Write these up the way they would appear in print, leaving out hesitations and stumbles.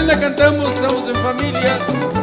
también la cantamos, estamos en familia.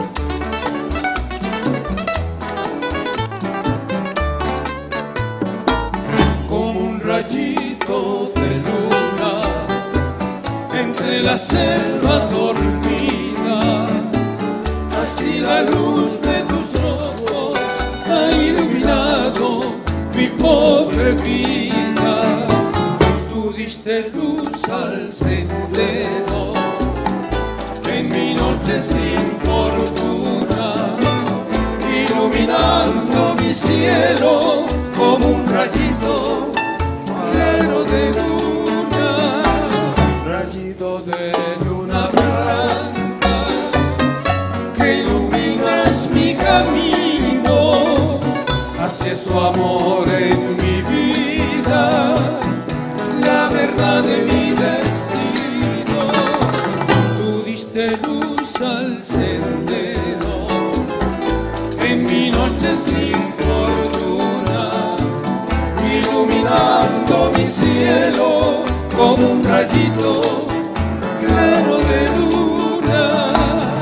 Como un rayito de luna entre la selva dormida, así la luz de tus ojos ha iluminado mi pobre vida. Tú diste luz al sendero en mi noche sin fortuna, iluminando mi cielo como un rayito lleno de luna, rayito de luna blanca que iluminas mi camino hacia su amor en mi vida, la verdad de mi destino. Tú diste luz al sendero en mi noche sin fortuna, iluminando mi cielo como un rayito claro de luna.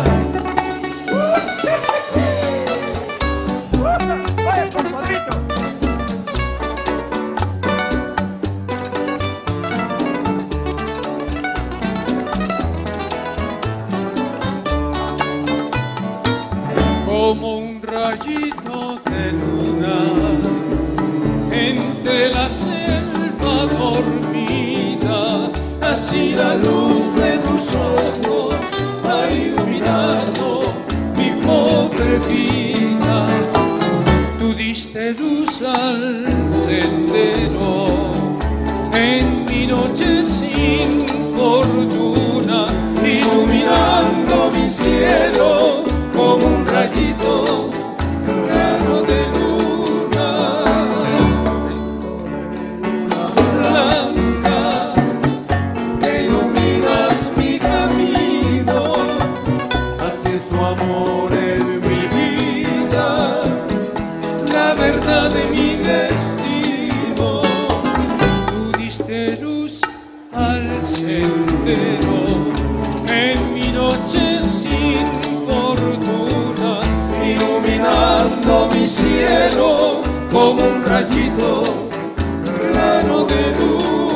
¡Vaya, compadrito! Como un rayito de luna entre la selva dormida, así la luz de tus ojos ha iluminado mi pobre vida. Tú diste luz al sendero en mi noche sin fortuna, iluminando mi cielo como un rayito claro de luna, blanca, que iluminas mi camino, así es tu amor en mi vida, la verdad de mi destino. Tú diste luz al sendero en mi noche sin fortuna, iluminando mi cielo como un rayito claro de luz.